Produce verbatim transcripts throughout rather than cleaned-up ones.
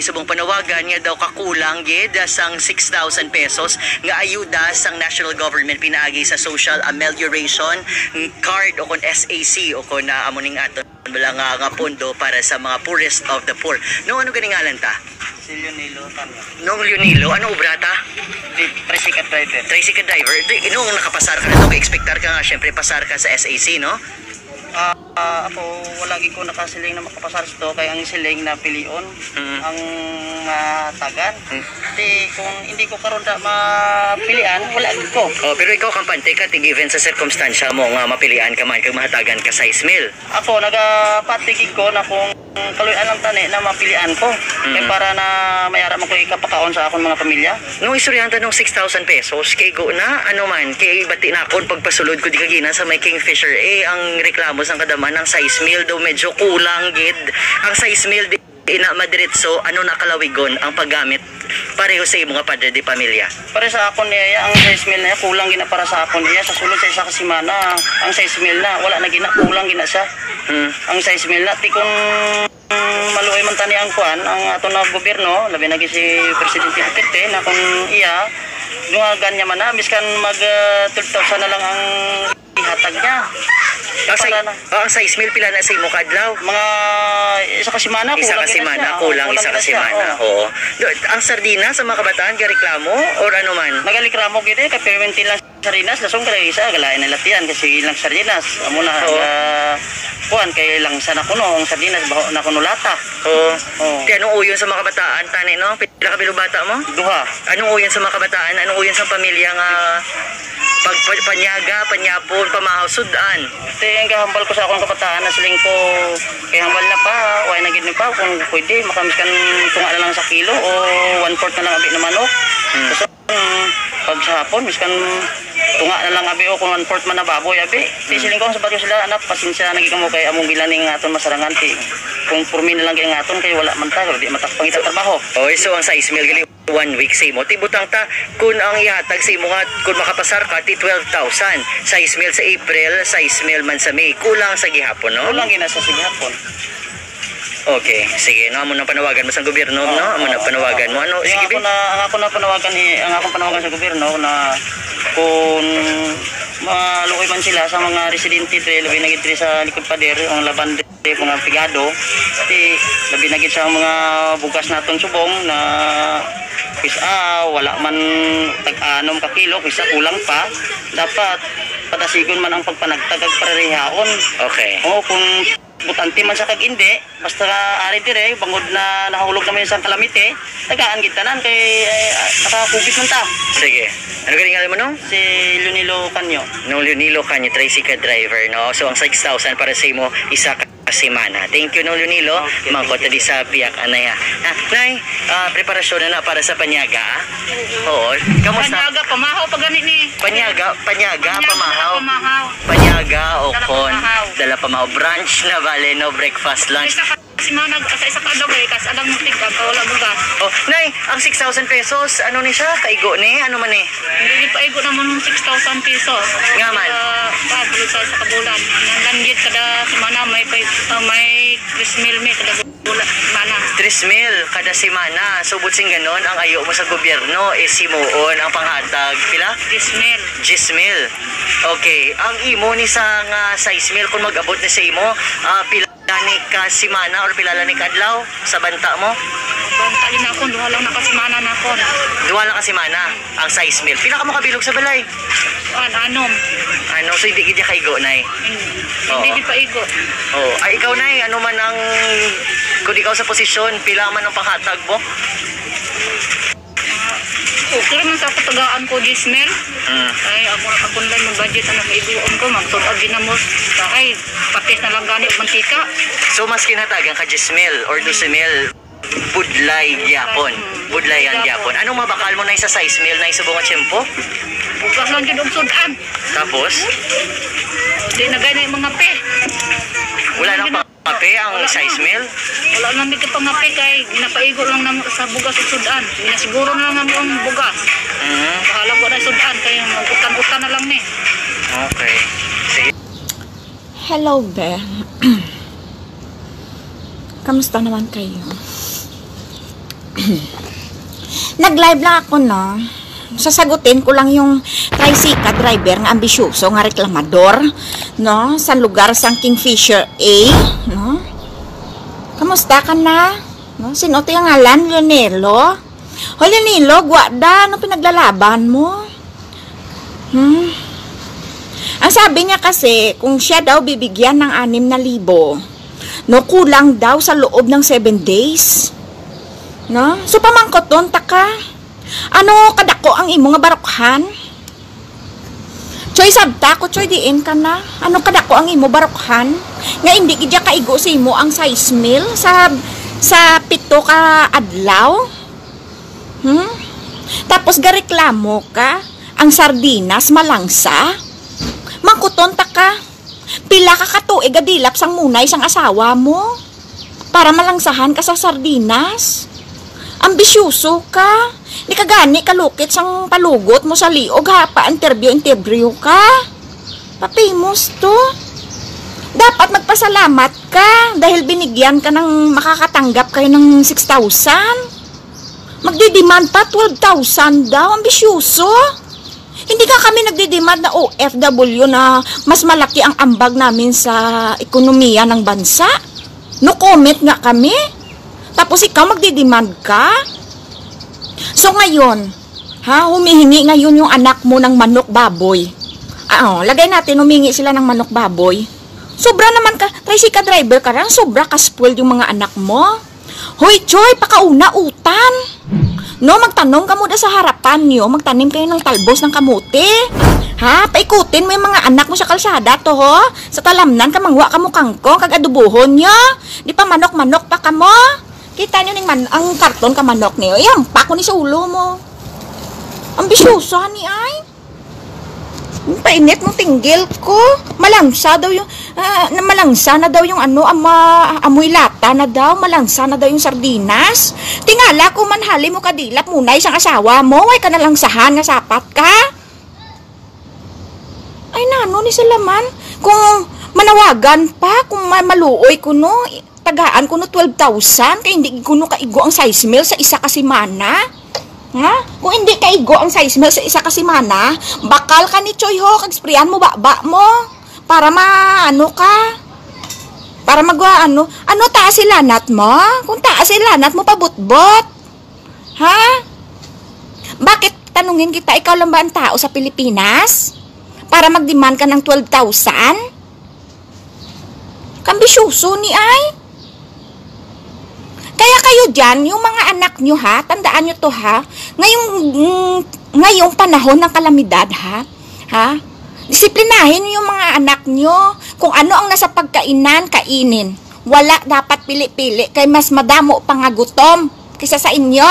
subong panawagan nga daw kakulang gid sang six thousand pesos nga ayuda sang national government pinaagi sa social amelioration card o kon S A C o kon na amo ning aton wala nga, nga pondo para sa mga poorest of the poor. No, ano ganingalan ta? Si Leonilo Tanyo. Nung Leonilo, ano obra ta? Tricycle driver. Tricycle driver. Di, nung nakapasar ka na to, expectar ka nga syempre pasar ka sa S A C, no? Uh, uh, ako, walagi ko nakasiling na makapasar sa to, kaya ang siling na pilion, mm. ang uh, tagan. Mm. Di, kung hindi ko karon na mapilian, wala ko. Oh, pero ikaw kampante ka, given sa circumstansya mo nga mapilian ka man, kag mahatagan ka sa ismail. Ako, nagapatigig ko na kung kaluyan lang tani na mapilian ko. Mm. Kaya para na mayara mo ko ikapakaon sa akong mga pamilya. Nung istoryanta nung six thousand pesos, kay go na, ano man, kay bati na akon pagpasulod ko di kagina sa may Kingfisher, eh, ang reklamo ang kadaman ng size meal daw medyo kulang gid. Ang size meal di ina madiretso ano nakalawigon ang paggamit pareho sa imong padre di pamilya. Para sa akon niya ang size meal na kulang gina para sa akon niya sa sulod sa isa ka semana ang size meal na wala na gina kulang gina siya. Hmm. Ang size meal na ti kung um, maluoy man tani ang kuan ang ato na gobyerno labi na si Presidente Duterte na kung iya dungagan niya man na miskan mag uh, twelve thousand na lang ang ihatag niya. Ang, say, oh, ang size meal pila na sa imo kadlaw? Mga isa ka semana, isa ka semana, kulang isa ka semana. Oo. Ang sardinas sa mga kabataan gareklamo or ano man? Nagalikramo gid kay permanente lang sardinas, lasong kay isa galain na latian kasi ilang sardinas. Amo na uh, kuan kay lang sana kuno ang sardinas baho na kuno lata. Oo. Oh. Kaya anong uyon sa mga kabataan tani no? Pila ka bilubata mo? Duha. Anong uyon sa mga kabataan? Anong uyon sa pamilya nga pag panyaga, panyapon, pamahaw, sudan? Ito yung kahambal ko sa akong kabataan na siling ko kay hambal na pa, way na gid ni pa kung pwede makamis kan tunga na lang sa kilo o one fourth na lang abi na manok. Hmm. So, um, pag sa hapon miskan tunga na lang abi o kung one fourth man na baboy abi. Di hmm. siling ko sa bagyo sila anak pasensya na gid mo kay among bilaning aton masarangan ti. Kung purmi na lang gyud aton kay wala man ta di matakpang ita trabaho. Oy, so ang size meal gali one week sa imo tibutang ta kun ang ihatag sa imo nga kun makapasar ka ti twelve thousand size meal sa April size meal man sa May kulang sa gihapon no kulang gina sa gihapon. Okay, sige, no, amo na panawagan mo sa gobyerno, oh, no? Amo na panawagan mo. Ano, sige, ako na, ang ako na panawagan, eh, ang akong panawagan sa gobyerno na kung maluoy man sila sa mga residente tre, labi na gid sa likod pader, ang laban mga pigado, di labi na gid sa mga bugas naton subong na kisa ah, wala man tag-anom ka kilo, kisa kulang pa, dapat padasigon man ang pagpanagtagag parehaon. Okay. O kung butante man sa kag-indi, basta ari dire bangod na nahulog naman sa kalamite, tagaan kita nan kay eh, nakakubit man ta. Sige. Ano galing mo no? Si Leonilo Canyo. No, Leonilo Canyo, tricycle driver, no? So ang six thousand para sa imo isa ka semana. Thank you no Leonilo. Okay, mangkot di sa piyak anay. Ha, nay, uh, preparasyon na na para sa panyaga. Oo. Kamusta? Panyaga pamahaw pag gani ni. Panyaga, panyaga, panyaga pamahaw. Pamahaw. Panyaga o kon dala pamahaw brunch na bale no breakfast lunch. Si manag sa isa ka adobay kas adang mutigdag wala bugas. Oh, nay, ang six thousand pesos ano ni siya? Kaigo ni ano man ni? Hindi pa igo naman six thousand pesos. Nga man. Pa bulog sa sa kabulan. Nanggit kada semana may uh, may three mil may kada bulan mana. three mil kada semana. So butsing ganon ang ayo mo sa gobyerno is simuon ang panghatag pila? three mil. ten mil. Okay, ang imo ni sa nga size mil kung mag-abot ni sa imo, uh, pila ni ka semana or pila ni kadlaw sa banta mo? Banta din ako, duha lang nakasimana na ako. Duha lang ka semana ang size mil. Pila ka mo kabilog sa balay? An anom. Ano, so hindi gid kaigo nay. Hindi hindi pa igo. Oh, ay ikaw nay, ano man ang kung ikaw sa posisyon, pila man ang panghatag mo? Okay man sa katagaan ko ten mil. Mm. Ay ako nakapunlay ng budget na maiguon ko magsulod ginamos. Ay patis na lang gani og mantika. So mas kinatagan ka ten mil or twelve mil budlay gyapon. Budlay ang gyapon. Anong mabakal mo na sa size meal na isubong at tiyempo? Bukas lang jud og sudan. Tapos Di na gani mga pe. wala nang pangape ang size meal. Wala nang bigay pangape kay ginapaigo lang namo sa bugas ug sudan. Ginasiguro na lang ang bugas. Mhm. Bahala ko na sudan kay utan-utan na lang ni. Okay. Sige. Hello, Be. Kamusta naman kayo? Nag-live lang ako, no? Sasagutin ko lang yung tricycle driver nga ambisyoso nga reklamador, no? Sa lugar sang Kingfisher A, no? Kamusta ka na? No? Sino ito yung ngalan? Leonelo? O Leonelo, gwada, ano pinaglalaban mo? Hmm? Ang sabi niya kasi, kung siya daw bibigyan ng anim na libo, no, kulang daw sa loob ng seven days. No? So, pamangkot doon, taka. Ano, kadako ang imo nga barokhan? Choy, sabta ko, choy, diin ka na. Ano, kadako ang imo barokhan? Nga hindi kidya kaigo sa imo ang size meal sa, sa pito ka adlaw? Hmm? Tapos, gareklamo ka, ang sardinas malangsa? Mangkuton, taka. Pila ka katuig adilap sang munay sang asawa mo para malangsahan ka sa sardinas. Ambisyoso ka. Di ka gani kalukit sang palugot mo sa liog ha. Pa-interview-interview ka. Papimos to. Dapat magpasalamat ka dahil binigyan ka ng makakatanggap kayo ng six thousand. Magdidemand pa twelve thousand daw. Ambisyoso. Hindi ka kami nagdidemand na O F W na mas malaki ang ambag namin sa ekonomiya ng bansa. No comment nga kami. Tapos ikaw magdidemand ka? So ngayon, ha, humihingi ngayon yung anak mo ng manok baboy. Ah, oh, lagay natin humingi sila ng manok baboy. Sobra naman ka, tricycle driver ka rin, sobra ka spoiled yung mga anak mo. Hoy, Choy, pakauna utan. No, magtanong ka muna sa harapan nyo, magtanim kayo ng talbos ng kamuti. Ha, paikutin mo yung mga anak mo sa kalsada to, ho. Sa talamnan, kamangwa ka mo kangkong, kag adubuhon nyo. Di pa manok-manok pa ka mo. Kita nyo ning man ang karton ka manok niyo. Yan, pako ni sa ulo mo. Ambisyosa ni ay. Painit mo tinggil ko. Malangsa daw yung, uh, malangsa na daw yung ano, ama, amoy lata na daw. Malangsa na daw yung sardinas. Tingala ko manhali mo kadilap muna isang asawa mo. Ay ka nalangsahan nga sapat ka. Ay nano ni Salaman. Kung manawagan pa, kung maluoy ko no, tagaan ko no twelve thousand, kaya hindi ko no kaigo ang size meal sa isa ka simana. Ha? Kung hindi kaigo ang size meal sa isa ka simana, bakal ka ni Choy ho, kag-sprayan mo baba mo. Para maano ka. Para magwa ano. Ano taas ilanat mo? Kung taas ilanat mo, pabutbot. Ha? Bakit tanungin kita, ikaw lang ba ang tao sa Pilipinas? Para mag-demand ka ng twelve thousand? Kambisyoso ni ay. Kaya kayo dyan, yung mga anak nyo ha, tandaan nyo to ha, ngayong, mm, ngayong panahon ng kalamidad ha, ha, disiplinahin nyo yung mga anak nyo, kung ano ang nasa pagkainan, kainin. Wala dapat pili-pili, kay mas madamo pang gutom kaysa sa inyo.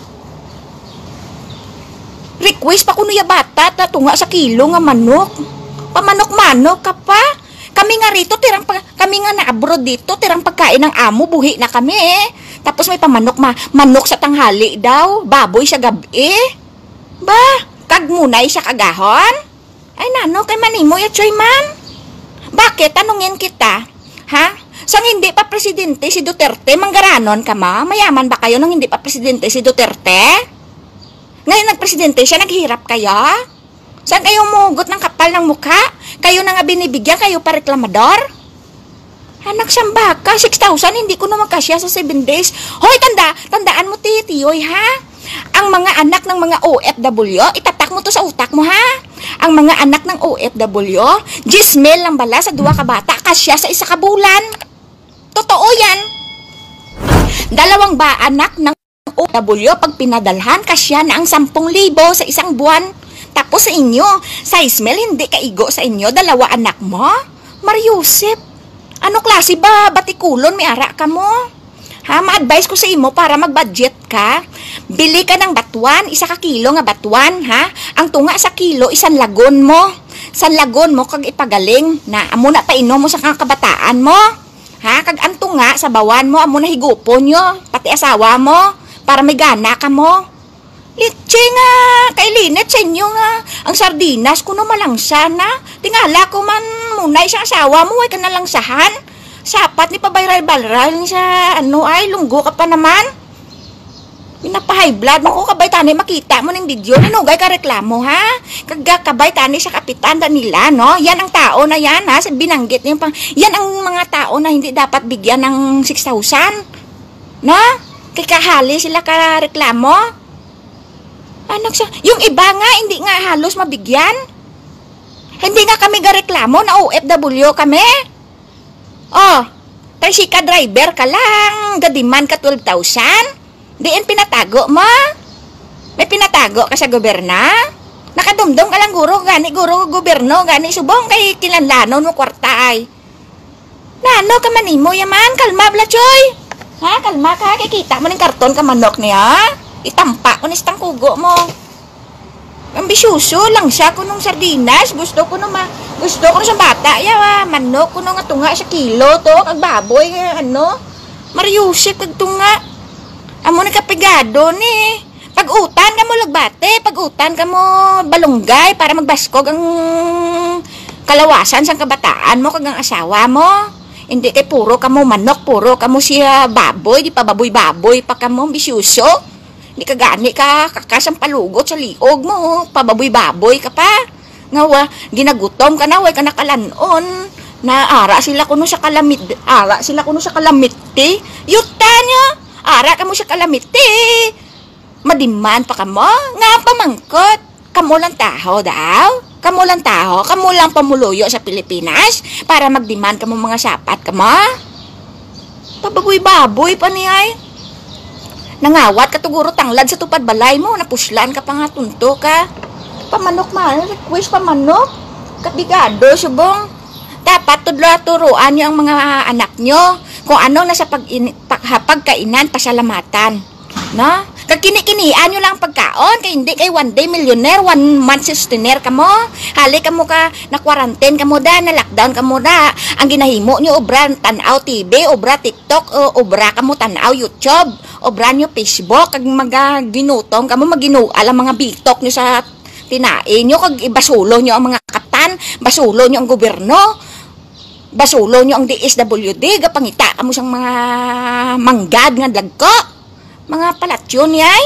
Request pa kuno ya bata, tatunga sa kilo nga manok. Pamanok-manok ka pa. Kami nga rito, tirang pa, kami nga na-abroad dito, tirang pagkain ng amo, buhi na kami eh. Tapos may pamanok, ma, manok sa tanghali daw, baboy sa gabi. Ba, kagmunay sa kagahon? Ay nano, kay manimo ya Choy man. Bakit? Tanungin kita. Ha? Sang hindi pa presidente si Duterte, manggaranon ka ma? Mayaman ba kayo nang hindi pa presidente si Duterte? Ngayon nagpresidente siya, naghirap kaya? Saan kayo mugot ng kapal ng mukha? Kayo na nga binibigyan, kayo pa reklamador? Anak siyang baka, six thousand, hindi ko naman kasya sa seven days. Hoy, tanda, tandaan mo titiyoy ha? Ang mga anak ng mga O F W, itatak mo to sa utak mo ha? Ang mga anak ng O F W, gismel lang bala sa duwa ka bata, kasya sa isa ka bulan. Totoo yan. Dalawang ba anak ng O F W, pag pinadalhan, kasya na ang sampung libo sa isang buwan. Tapos sa inyo, sa Ismael, hindi kaigo sa inyo, dalawa anak mo? Mariusip, ano klase ba batikulon may ara ka mo? Ha, ma-advise ko sa imo para mag-budget ka. Bili ka ng batuan, isa ka kilo nga batuan, ha? Ang tunga sa kilo, isang lagon mo. San lagon mo, kag ipagaling na amo na painom mo sa kabataan mo. Ha, kag ang tunga sa bawan mo, amo na higupon nyo, pati asawa mo, para may gana ka mo. Litche nga, kay Linet sa inyo nga, ang sardinas kuno malangsa na. Tingala ko man muna isang asawa mo, ay ka nalangsahan. Sapat ni pabayral-balral ni sa ano ay, lunggo ka pa naman. Pinapa-high blood mo ko kabay tani makita mo ng video ninugay ka reklamo ha. Kaga kabay tani sa kapitan Danila no. Yan ang tao na yan ha. Binanggit niyo pang yan ang mga tao na hindi dapat bigyan ng six thousand. No? Kay kahali sila ka reklamo. Anak sa yung iba nga hindi nga halos mabigyan. Hindi nga kami ga reklamo na O F W kami. Oh, tricycle driver ka lang, gadiman ka twelve thousand. Diin pinatago mo? May pinatago ka sa goberna? Nakadumdum ka lang guro, gani guro goberno, gani subong kay kilanlanon mo kwarta ay. Nano ka manimo yaman, kalma bla choy. Ha, kalma ka, kikita mo ng karton ka manok niya. Itampa ko ni stang kugo mo. Ambisyoso lang siya ko nung sardinas, gusto ko nung ma, gusto ko sa bata ya, manok ko nung tunga sa kilo to, kag baboy ano. Mariusip kag tunga. Amo na kapigado ni. Pag-utan ka mo lagbate, pag-utan ka mo balunggay para magbaskog ang kalawasan sang kabataan mo kag ang asawa mo. Hindi kay puro ka mo manok, puro ka mo siya baboy, di pa baboy-baboy pa ka mo bisyuso. Hindi ka gani ka kakasang palugot sa liog mo, pababoy-baboy ka pa. Nga ginagutom ka na, way ka nakalanon. Na ara sila kuno sa kalamit, ara sila kuno sa kalamiti. Yuta nyo. Ara ka mo sa kalamiti. Madiman pa ka mo. Nga pamangkot. Kamu lang taho daw. Kamu lang taho. Kamu lang pamuluyo sa Pilipinas. Para magdiman ka mo mga sapat ka mo. Pababoy-baboy pa niyay. Nangawat ka tuguro tanglad sa tupad balay mo. Napuslan ka pa nga tunto ka. Pamanok man. Request pamanok. Kabigado subong. Dapat tudlo-turuan niyo ang mga anak nyo kung ano nasa pag pagkainan, pasalamatan. No? Kag kini-kinian nyo lang pagkaon, kay hindi kay one day millionaire, one month sustainer ka mo. Hali ka mo ka, na quarantine ka mo da, na lockdown ka mo da. Ang ginahimo nyo, obra tanaw T V, obra TikTok, o, obra ka mo tanaw YouTube, obra nyo Facebook, kag magaginutong ka mo, maginual ang mga bitok nyo sa tinae nyo, kag ibasulo nyo ang mga katan, basulo nyo ang gobyerno. Basulo nyo ang D S W D, gapangita mo siyang mga manggad nga dagko. Mga palatsyon yay.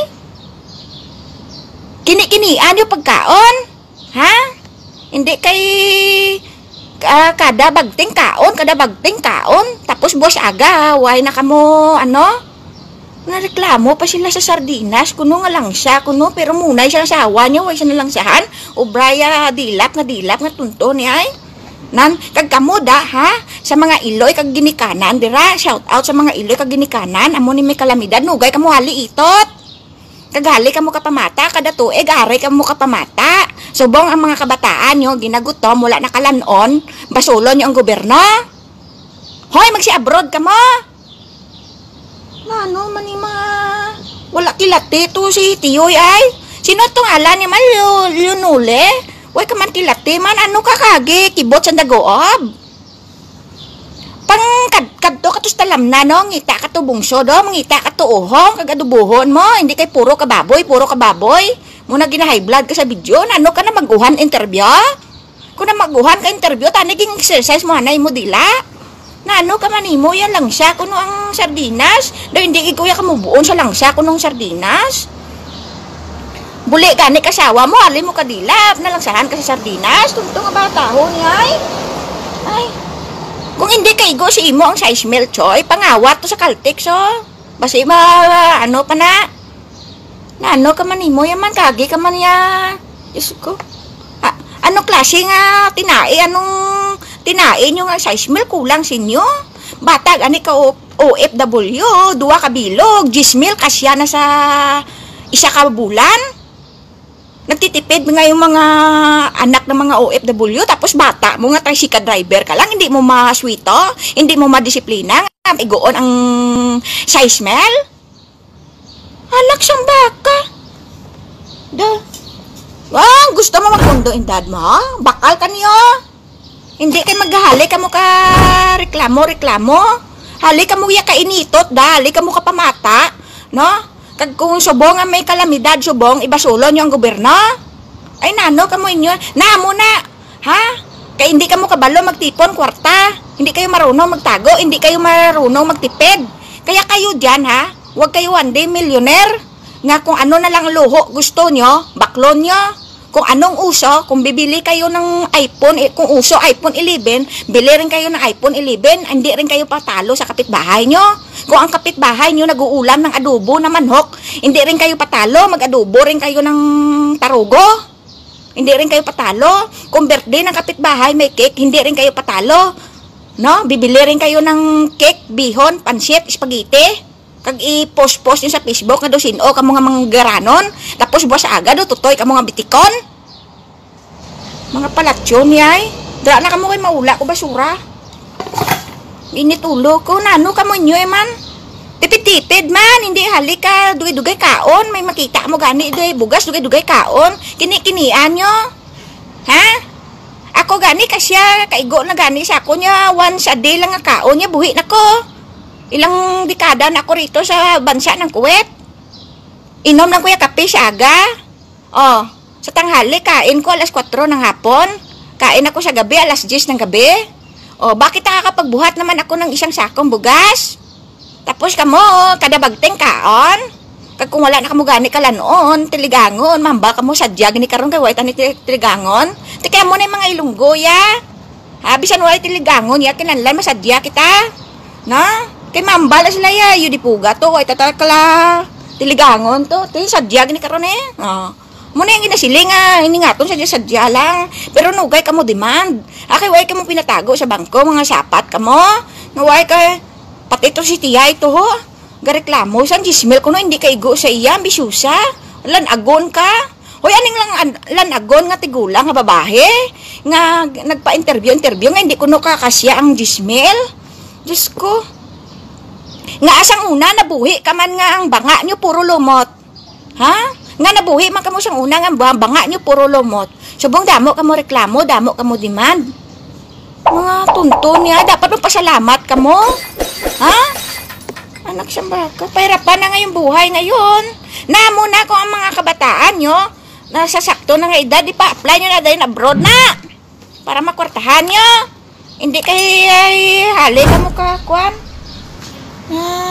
Kini-kinian yung pagkaon. Ha? Hindi kay uh, kada bagting kaon, kada bagting kaon. Tapos boss aga, way na kamo, ano? Nareklamo pa sila sa sardinas. Kuno nga lang siya, kuno. Pero muna siya sa asawa niya, way siya na lang siyahan. O braya dilap nga dilap nga tunto niya ay. Nan, kag kamo da, ha? Sa mga iloy kag ginikanan, dira, shout out sa mga iloy kag ginikanan, amo ni may kalamidad, nugay kamo hali itot. Kagali kamo kapamata, kada tuig, aray kamo kapamata. Subong ang mga kabataan nyo, ginagutom, wala nakalanon, basulo nyo ang gobyerno. Hoy, magsi-abroad ka mo. Ano, man yung mga, wala kilati to si Tiyoy ay. Sino itong ala ni man, Lunule? Way ka man kilati man, ano ka kagi, kibot sa dagoob. Pang kadto katos talam na no, ngita ka to bungso do, ngita ka to uhong, kagadubuhon mo, hindi kay puro ka baboy, puro ka baboy. Muna gina-high blood ka sa video, ano ka na maguhan interview? Kung na maguhan ka interview, taniging exercise mo, hanay mo dila. Na ano ka manimo, yan lang siya, kuno ang sardinas. Do hindi ikuya ka mo buon sa lang siya, kuno ang sardinas. Buli ka ni kasawa mo, ali mo kadilap, nalangsahan ka sa sardinas, tungtong nga bata ho niya ay. Ay, kung hindi kaigo si imo ang size milk choy, pangawat to sa Caltex oh. Basi ma, ano pa na, na ano ka man imo, yaman kagi ka man ya, Diyos ko. Ah, ano klase nga tinae, anong tinae nyo nga size milk, kulang sinyo. Batag, ani ka O F W, duwa ka bilog, gis milk, kasya na sa isa ka bulan. Nagtitipid nga yung mga anak ng mga O F W, tapos bata mo nga tricycle driver ka lang, hindi mo maswito, hindi mo madisiplina, nga igoon ang size mel. Anak siyang baka. Da. Ah, gusto mo magpundo in dad mo? Bakal ka niyo. Hindi kay maghali ka mo ka reklamo, reklamo. Hali ka mo ya kainitot, da. Hali ka mo ka pamata, no? Kag kung subong nga may kalamidad, subong, ibasulo nyo ang gobyerno. Ay, nano ka mo inyo. Namo na. Ha? Kaya hindi ka mo kabalo magtipon, kwarta. Hindi kayo marunong magtago. Hindi kayo marunong magtipid. Kaya kayo dyan, ha? Huwag kayo one day millionaire. nga kung ano na lang luho gusto nyo, baklon nyo. Kung anong uso, kung bibili kayo ng iPhone, eh, kung uso iPhone eleven, bili rin kayo ng iPhone eleven, hindi rin kayo patalo sa kapitbahay nyo. Kung ang kapitbahay nyo nag-uulam ng adobo na manok, hindi rin kayo patalo, mag-adobo rin kayo ng tarugo. Hindi rin kayo patalo. Kung birthday ng kapitbahay may cake, hindi rin kayo patalo. No? Bibili rin kayo ng cake, bihon, pansit, spaghetti. Kag i-post-post nyo sa Facebook nga do sino ka mga manggaranon. Tapos buwas aga do tutoy ka mga bitikon. Mga palatsyon yay. Dra na kamo kay maula ko basura. Initulo ko nano kamo nyo eh man. Tipid-tipid man, hindi halik ka dugay-dugay kaon. May makita mo gani doy bugas dugay-dugay kaon. Kini-kinian nyo. Ha? Ako gani kasya kaigo na gani sa ako nya once a day lang nga kaon nya buhi na ko. Ilang dekada na ako rito sa bansa ng Kuwait. Inom lang kuya kape sa aga. Oh, sa tanghali kain ko alas kwatro ng hapon. Kain ako sa gabi alas diyes ng gabi. Oh, bakit nakakapagbuhat naman ako ng isang sakong bugas? Tapos kamo, kada bagteng kaon. Kag kung wala na kamo gani kala noon, tiligangon, mamba kamo sadya gani karon kay waitan ni tiligangon. Ti kaya mo na yung mga ilunggo ya. Ha, bisan wala tiligangon ya kinahanglan masadya kita. Na? Kay mambala sila ya, yu dipuga to, ay tatakala tiligangon to, ti sadya gini karon eh. Oh. Muna yung ginasiling nga, ini nga to sadya sadya lang. Pero nugay kamo demand. Akay way kamo pinatago sa bangko mga sapat kamo. Naway kay pati ito si tiya ito ho. Gareklamo san gismil ko no hindi kaigo sa iya ambisusa. Lan agon ka. Hoy aning lang lan agon nga tigulang nga babae nga nagpa-interview interview nga hindi ko no kakasya ang gismil. Diyos ko. Nga asang una nabuhi ka man nga ang banga nyo puro lumot. Ha? Nga nabuhi man kamo sang una nga banga nyo puro lumot. Subong damo kamo reklamo, damo kamo demand. Mga tunton niya, dapat magpasalamat kamo. Ha? Anak siyang baka, pahirapan na ngayong buhay ngayon. Namo na kung ang mga kabataan nyo, nasa sakto na nga edad, di pa apply nyo na dahil abroad na. Para makwartahan nyo. Hindi kay ay, hali ka mo ka, kwan. Ah,